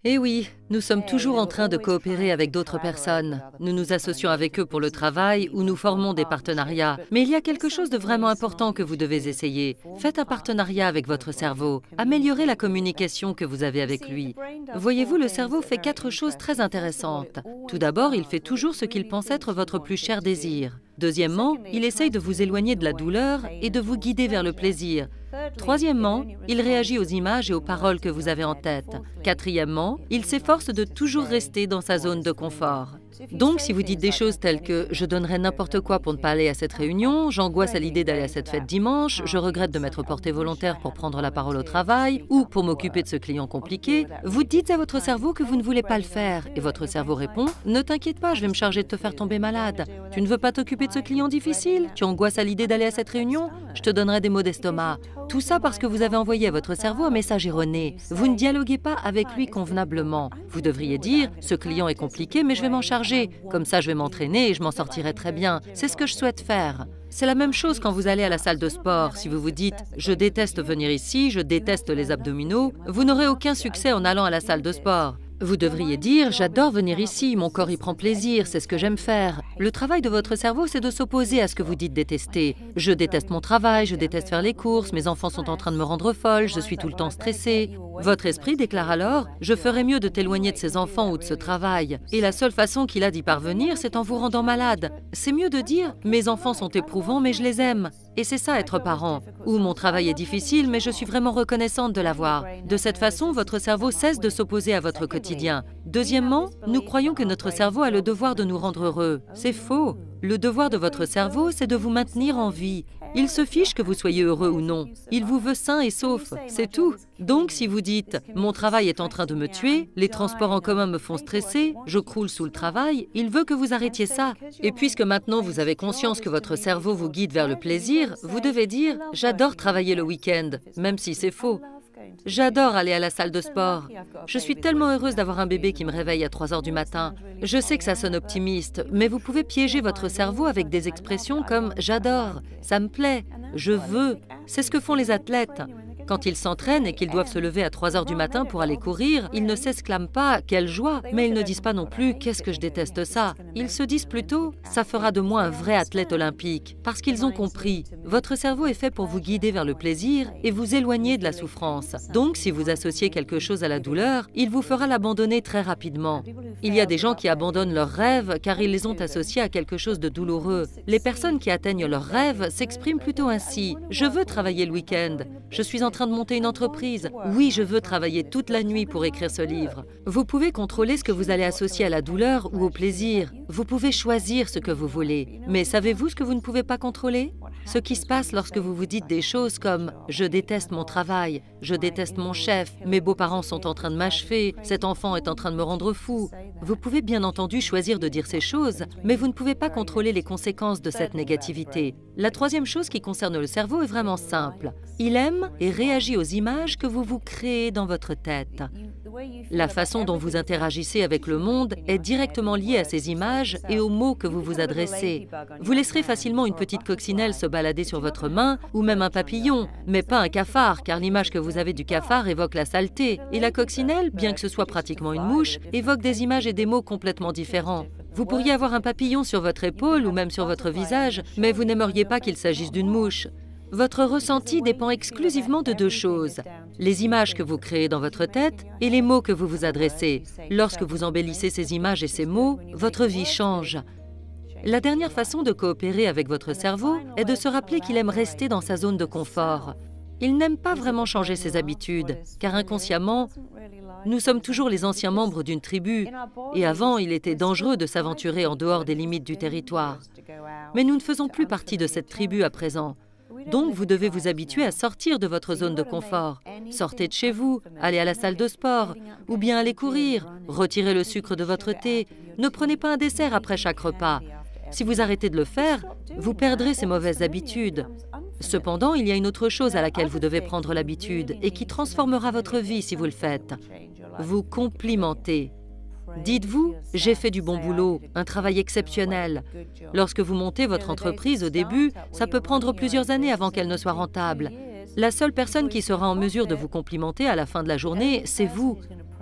Eh oui, nous sommes toujours en train de coopérer avec d'autres personnes. Nous nous associons avec eux pour le travail ou nous formons des partenariats. Mais il y a quelque chose de vraiment important que vous devez essayer. Faites un partenariat avec votre cerveau. Améliorez la communication que vous avez avec lui. Voyez-vous, le cerveau fait 4 choses très intéressantes. Tout d'abord, il fait toujours ce qu'il pense être votre plus cher désir. Deuxièmement, il essaye de vous éloigner de la douleur et de vous guider vers le plaisir. Troisièmement, il réagit aux images et aux paroles que vous avez en tête. Quatrièmement, il s'efforce de toujours rester dans sa zone de confort. Donc, si vous dites des choses telles que « je donnerais n'importe quoi pour ne pas aller à cette réunion »,« j'angoisse à l'idée d'aller à cette fête dimanche »,« je regrette de m'être porté volontaire pour prendre la parole au travail » ou « pour m'occuper de ce client compliqué », vous dites à votre cerveau que vous ne voulez pas le faire et votre cerveau répond « ne t'inquiète pas, je vais me charger de te faire tomber malade. Tu ne veux pas t'occuper de ce client difficile? Tu angoisses à l'idée d'aller à cette réunion? Je te donnerai des maux d'estomac. » Tout ça parce que vous avez envoyé à votre cerveau un message erroné. Vous ne dialoguez pas avec lui convenablement. Vous devriez dire « ce client est compliqué, mais je vais m'en charger. Comme ça, je vais m'entraîner et je m'en sortirai très bien. C'est ce que je souhaite faire. » C'est la même chose quand vous allez à la salle de sport. Si vous vous dites « je déteste venir ici, je déteste les abdominaux », vous n'aurez aucun succès en allant à la salle de sport. Vous devriez dire « j'adore venir ici, mon corps y prend plaisir, c'est ce que j'aime faire ». Le travail de votre cerveau, c'est de s'opposer à ce que vous dites détester. « Je déteste mon travail, je déteste faire les courses, mes enfants sont en train de me rendre folle, je suis tout le temps stressée ». Votre esprit déclare alors « je ferais mieux de t'éloigner de ces enfants ou de ce travail ». Et la seule façon qu'il a d'y parvenir, c'est en vous rendant malade. C'est mieux de dire « mes enfants sont éprouvants, mais je les aime ». Et c'est ça être parent. Ou mon travail est difficile, mais je suis vraiment reconnaissante de l'avoir. De cette façon, votre cerveau cesse de s'opposer à votre quotidien. Deuxièmement, nous croyons que notre cerveau a le devoir de nous rendre heureux. C'est faux. Le devoir de votre cerveau, c'est de vous maintenir en vie. Il se fiche que vous soyez heureux ou non. Il vous veut sain et sauf, c'est tout. Donc, si vous dites « mon travail est en train de me tuer, les transports en commun me font stresser, je croule sous le travail », il veut que vous arrêtiez ça. Et puisque maintenant vous avez conscience que votre cerveau vous guide vers le plaisir, vous devez dire « j'adore travailler le week-end », même si c'est faux. J'adore aller à la salle de sport. Je suis tellement heureuse d'avoir un bébé qui me réveille à 3 heures du matin. Je sais que ça sonne optimiste, mais vous pouvez piéger votre cerveau avec des expressions comme « j'adore »,« ça me plaît »,« je veux ». C'est ce que font les athlètes. Quand ils s'entraînent et qu'ils doivent se lever à 3 heures du matin pour aller courir, ils ne s'exclament pas « quelle joie », mais ils ne disent pas non plus « qu'est-ce que je déteste ça ». Ils se disent plutôt « ça fera de moi un vrai athlète olympique ». Parce qu'ils ont compris, votre cerveau est fait pour vous guider vers le plaisir et vous éloigner de la souffrance. Donc, si vous associez quelque chose à la douleur, il vous fera l'abandonner très rapidement. Il y a des gens qui abandonnent leurs rêves car ils les ont associés à quelque chose de douloureux. Les personnes qui atteignent leurs rêves s'expriment plutôt ainsi « je veux travailler le week-end »,« je suis en train de monter une entreprise. Oui, je veux travailler toute la nuit pour écrire ce livre. » Vous pouvez contrôler ce que vous allez associer à la douleur ou au plaisir. Vous pouvez choisir ce que vous voulez. Mais savez-vous ce que vous ne pouvez pas contrôler? Ce qui se passe lorsque vous vous dites des choses comme « je déteste mon travail »,« je déteste mon chef »,« mes beaux-parents sont en train de m'achever »,« cet enfant est en train de me rendre fou ». Vous pouvez bien entendu choisir de dire ces choses, mais vous ne pouvez pas contrôler les conséquences de cette négativité. La troisième chose qui concerne le cerveau est vraiment simple. Il aime et réagit aux images que vous vous créez dans votre tête. La façon dont vous interagissez avec le monde est directement liée à ces images et aux mots que vous vous adressez. Vous laisserez facilement une petite coccinelle se balader sur votre main ou même un papillon, mais pas un cafard, car l'image que vous avez du cafard évoque la saleté. Et la coccinelle, bien que ce soit pratiquement une mouche, évoque des images et des mots complètement différents. Vous pourriez avoir un papillon sur votre épaule ou même sur votre visage, mais vous n'aimeriez pas qu'il s'agisse d'une mouche. Votre ressenti dépend exclusivement de 2 choses, les images que vous créez dans votre tête et les mots que vous vous adressez. Lorsque vous embellissez ces images et ces mots, votre vie change. La dernière façon de coopérer avec votre cerveau est de se rappeler qu'il aime rester dans sa zone de confort. Il n'aime pas vraiment changer ses habitudes, car inconsciemment, nous sommes toujours les anciens membres d'une tribu, et avant, il était dangereux de s'aventurer en dehors des limites du territoire. Mais nous ne faisons plus partie de cette tribu à présent. Donc, vous devez vous habituer à sortir de votre zone de confort. Sortez de chez vous, allez à la salle de sport, ou bien allez courir, retirez le sucre de votre thé, ne prenez pas un dessert après chaque repas. Si vous arrêtez de le faire, vous perdrez ces mauvaises habitudes. Cependant, il y a une autre chose à laquelle vous devez prendre l'habitude et qui transformera votre vie si vous le faites. Vous complimentez. Dites-vous, j'ai fait du bon boulot, un travail exceptionnel. Lorsque vous montez votre entreprise au début, ça peut prendre plusieurs années avant qu'elle ne soit rentable. La seule personne qui sera en mesure de vous complimenter à la fin de la journée, c'est vous.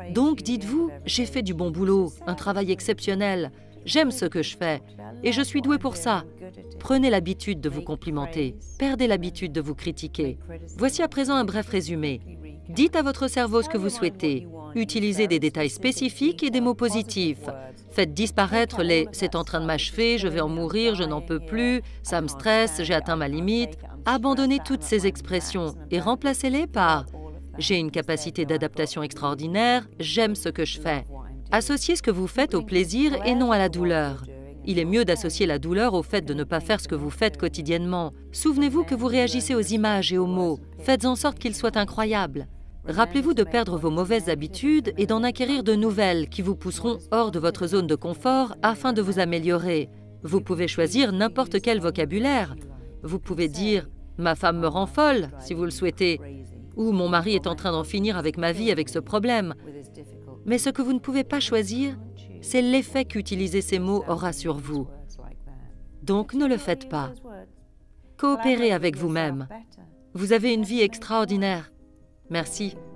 Donc dites-vous, j'ai fait du bon boulot, un travail exceptionnel, j'aime ce que je fais et je suis doué pour ça. Prenez l'habitude de vous complimenter, perdez l'habitude de vous critiquer. Voici à présent un bref résumé. Dites à votre cerveau ce que vous souhaitez. Utilisez des détails spécifiques et des mots positifs. Faites disparaître les « c'est en train de m'achever, je vais en mourir, je n'en peux plus, ça me stresse, j'ai atteint ma limite ». Abandonnez toutes ces expressions et remplacez-les par « j'ai une capacité d'adaptation extraordinaire, j'aime ce que je fais ». Associez ce que vous faites au plaisir et non à la douleur. Il est mieux d'associer la douleur au fait de ne pas faire ce que vous faites quotidiennement. Souvenez-vous que vous réagissez aux images et aux mots. Faites en sorte qu'ils soient incroyables. Rappelez-vous de perdre vos mauvaises habitudes et d'en acquérir de nouvelles qui vous pousseront hors de votre zone de confort afin de vous améliorer. Vous pouvez choisir n'importe quel vocabulaire. Vous pouvez dire « ma femme me rend folle » si vous le souhaitez, ou « mon mari est en train d'en finir avec ma vie avec ce problème ». Mais ce que vous ne pouvez pas choisir, c'est l'effet qu'utiliser ces mots aura sur vous. Donc ne le faites pas. Coopérez avec vous-même. Vous avez une vie extraordinaire. Merci.